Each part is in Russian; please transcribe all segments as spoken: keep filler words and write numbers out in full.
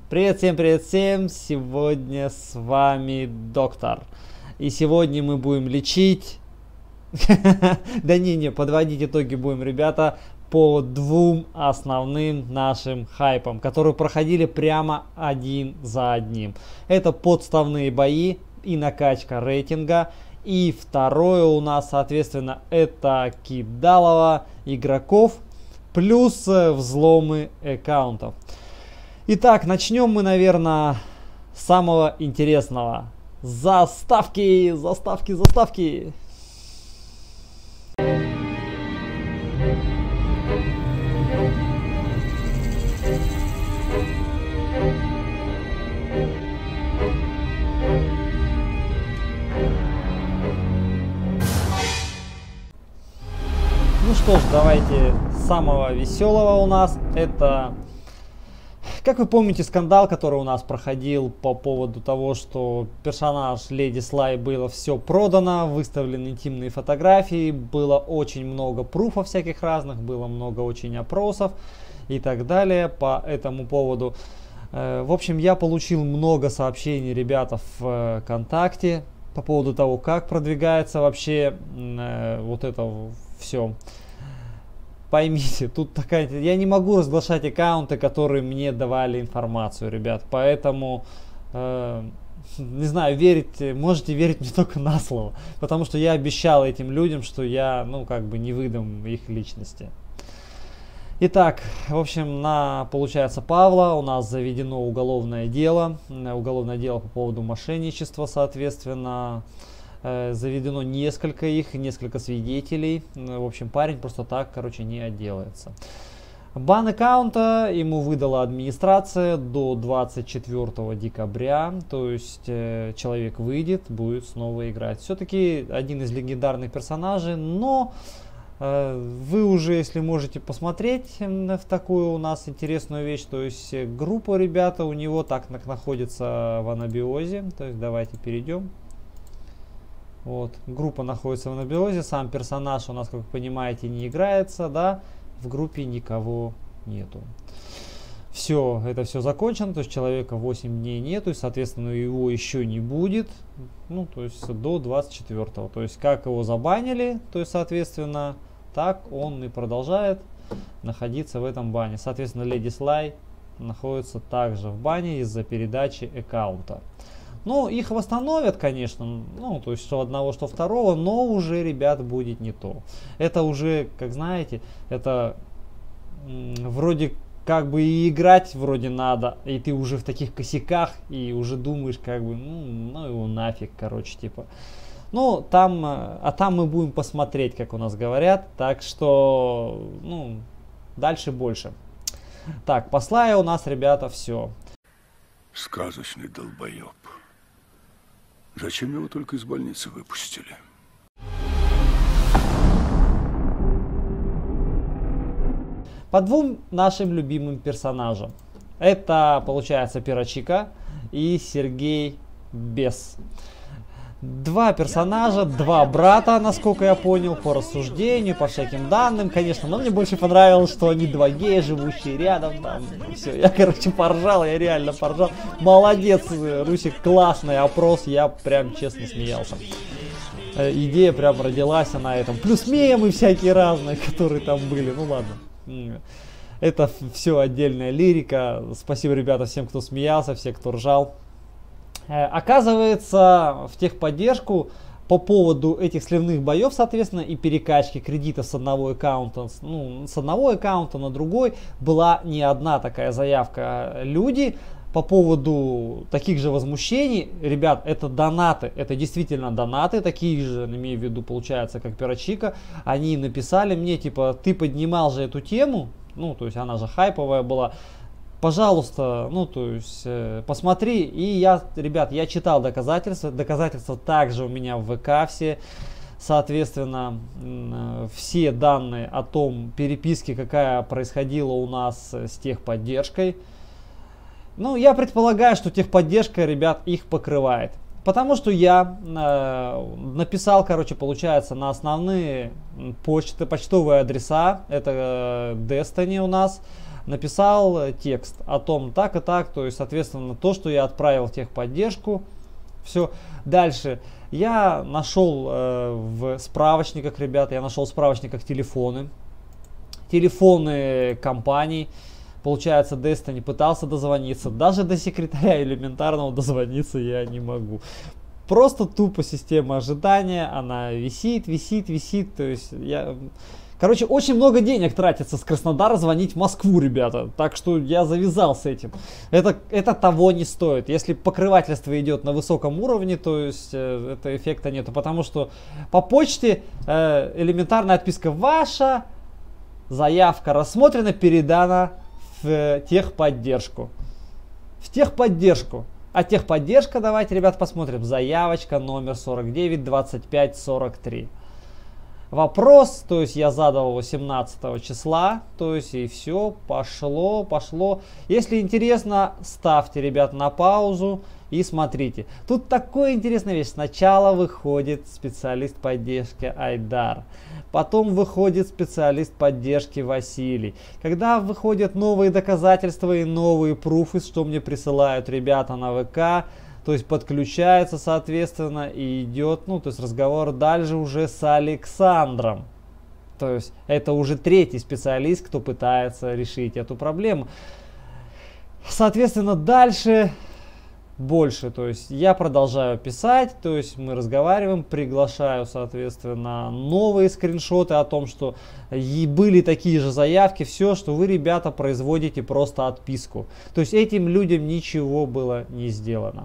Привет всем, привет всем! Сегодня с вами доктор. И сегодня мы будем лечить... Да не-не, подводить итоги будем, ребята, по двум основным нашим хайпам, которые проходили прямо один за одним. Это подставные бои и накачка рейтинга. И второе у нас, соответственно, это кидалово игроков плюс взломы аккаунтов. Итак, начнем мы, наверное, с самого интересного. Заставки, заставки, заставки. Ну что ж, давайте с самого веселого у нас. Это... Как вы помните, скандал, который у нас проходил по поводу того, что персонаж Леди Слай было все продано, выставлены интимные фотографии, было очень много пруфов всяких разных, было много очень опросов и так далее по этому поводу. В общем, я получил много сообщений, ребята, в ВКонтакте по поводу того, как продвигается вообще вот это все. Поймите, тут такая... Я не могу разглашать аккаунты, которые мне давали информацию, ребят. Поэтому, э, не знаю, верить, можете верить мне только на слово. Потому что я обещал этим людям, что я, ну, как бы не выдам их личности. Итак, в общем, на, получается, Павла у нас заведено уголовное дело. Уголовное дело по поводу мошенничества, соответственно. Заведено несколько их, несколько свидетелей. В общем, парень просто так, короче, не отделается. Бан аккаунта ему выдала администрация до двадцать четвёртого декабря. То есть э, человек выйдет, будет снова играть. Все-таки один из легендарных персонажей, но э, вы уже, если можете посмотреть в такую у нас интересную вещь, то есть группа, ребята, у него так находится в анабиозе. То есть давайте перейдем. Вот, группа находится в анабиозе, сам персонаж у нас, как вы понимаете, не играется, да, в группе никого нету. Все, это все закончено, то есть человека восемь дней нету, и, соответственно, его еще не будет, ну, то есть до двадцать четвёртого. То есть, как его забанили, то есть, соответственно, так он и продолжает находиться в этом бане. Соответственно, Леди Слай находится также в бане из-за передачи аккаунта. Ну, их восстановят, конечно, ну, то есть, что одного, что второго, но уже, ребят, будет не то. Это уже, как знаете, это вроде как бы и играть вроде надо, и ты уже в таких косяках, и уже думаешь, как бы, ну, ну его нафиг, короче, типа. Ну, там, а там мы будем посмотреть, как у нас говорят, так что, ну, дальше больше. Так, по Слаю у нас, ребята, все. Сказочный долбоеб. Зачем его только из больницы выпустили? По двум нашим любимым персонажам. Это, получается, Пирачика и Сергей Бес. Два персонажа, два брата, насколько я понял, по рассуждению, по всяким данным, конечно. Но мне больше понравилось, что они два гея, живущие рядом. Там, все, я, короче, поржал, я реально поржал. Молодец, Русик, классный опрос, я прям честно смеялся. Идея прям родилась на этом. Плюс мемы всякие разные, которые там были, ну ладно. Это все отдельная лирика. Спасибо, ребята, всем, кто смеялся, всем, кто ржал. Оказывается, в техподдержку по поводу этих сливных боев, соответственно, и перекачки кредитов с одного аккаунта, ну, с одного аккаунта на другой была не одна такая заявка. Люди по поводу таких же возмущений, ребят, это донаты, это действительно донаты, такие же, имею в виду, получается, как Пирачика, они написали мне, типа, ты поднимал же эту тему, ну, то есть она же хайповая была. Пожалуйста, ну то есть э, посмотри, и я, ребят, я читал доказательства, доказательства также у меня в ВК все, соответственно, э, все данные о том переписке, какая происходила у нас с техподдержкой. Ну, я предполагаю, что техподдержка, ребят, их покрывает. Потому что я э, написал, короче, получается, на основные почты, почтовые адреса, это э, Destiny у нас, написал текст о том так и так, то есть, соответственно, то, что я отправил в техподдержку. Все. Дальше. Я нашел э, в справочниках, ребята, я нашел в справочниках телефоны. Телефоны компаний. Получается, Destiny пытался дозвониться. Даже до секретаря элементарного дозвониться я не могу. Просто тупо система ожидания. Она висит, висит, висит. То есть я... Короче, очень много денег тратится с Краснодара звонить в Москву, ребята. Так что я завязал с этим. Это, это того не стоит. Если покрывательство идет на высоком уровне, то есть э, этого эффекта нету. Потому что по почте э, элементарная отписка: ваша заявка рассмотрена, передана в техподдержку. В техподдержку. А техподдержка, давайте, ребят, посмотрим. Заявочка номер сорок девять двадцать пять сорок три. Вопрос, то есть я задал его семнадцатого числа, то есть и все, пошло, пошло. Если интересно, ставьте, ребят, на паузу и смотрите. Тут такая интересная вещь. Сначала выходит специалист поддержки Айдар, потом выходит специалист поддержки Василий. Когда выходят новые доказательства и новые пруфы, что мне присылают ребята на ВК, то есть подключается, соответственно, и идет, ну, то есть разговор дальше уже с Александром. То есть это уже третий специалист, кто пытается решить эту проблему. Соответственно, дальше больше, то есть я продолжаю писать, то есть мы разговариваем, приглашаю, соответственно, новые скриншоты о том, что и были такие же заявки, все, что вы, ребята, производите просто отписку. То есть этим людям ничего было не сделано.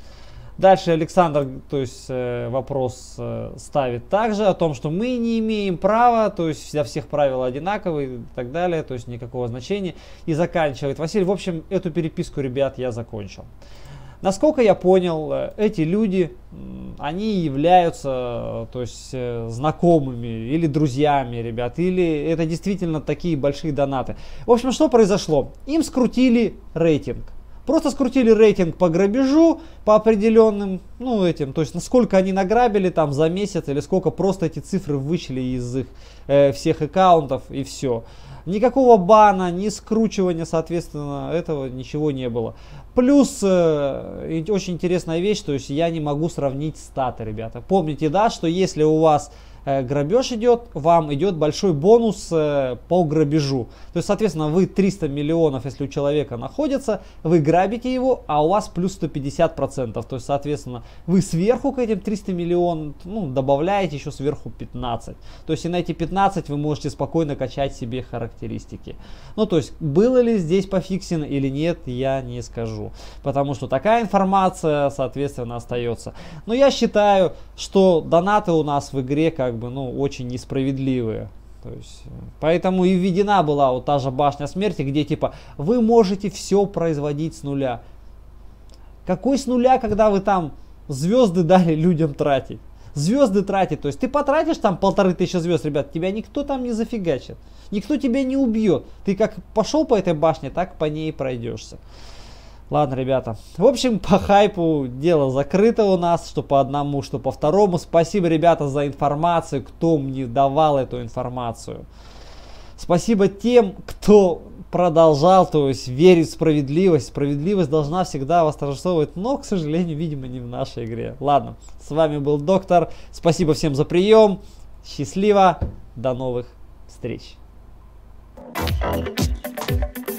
Дальше Александр, то есть э, вопрос э, ставит также о том, что мы не имеем права, то есть для всех правила одинаковые и так далее, то есть никакого значения. И заканчивает Василий. В общем, эту переписку, ребят, я закончил. Насколько я понял, эти люди, они являются, то есть, знакомыми или друзьями, ребят, или это действительно такие большие донаты. В общем, что произошло? Им скрутили рейтинг. Просто скрутили рейтинг по грабежу, по определенным, ну, этим, то есть, насколько они награбили там за месяц, или сколько просто эти цифры вычли из их э, всех аккаунтов, и все. Никакого бана, ни скручивания, соответственно, этого ничего не было. Плюс, э, очень интересная вещь, то есть, я не могу сравнить статы, ребята. Помните, да, что если у вас э, грабеж идет, вам идет большой бонус э, по грабежу. То есть, соответственно, вы триста миллионов, если у человека находится, вы грабите его, а у вас плюс сто пятьдесят процентов. То есть, соответственно, вы сверху к этим триста миллионов, ну, добавляете еще сверху пятнадцать. То есть, и на эти пятнадцать вы можете спокойно качать себе характеристики. Ну, то есть, было ли здесь пофиксено или нет, я не скажу. Потому что такая информация, соответственно, остается. Но я считаю, что донаты у нас в игре, как бы, ну, очень несправедливые. То есть, поэтому и введена была вот та же башня смерти, где типа вы можете все производить с нуля. Какой с нуля, когда вы там звезды дали людям тратить? Звезды тратить, то есть ты потратишь там полторы тысячи звезд, ребят, тебя никто там не зафигачит. Никто тебя не убьет. Ты как пошел по этой башне, так по ней пройдешься. Ладно, ребята. В общем, по хайпу дело закрыто у нас, что по одному, что по второму. Спасибо, ребята, за информацию, кто мне давал эту информацию. Спасибо тем, кто продолжал, то есть верить в справедливость. Справедливость должна всегда восторжествовать, но, к сожалению, видимо, не в нашей игре. Ладно, с вами был Доктор. Спасибо всем за прием. Счастливо. До новых встреч.